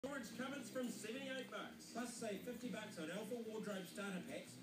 Storage cupboards from $78. Plus save $50 on Alpha Wardrobe starter packs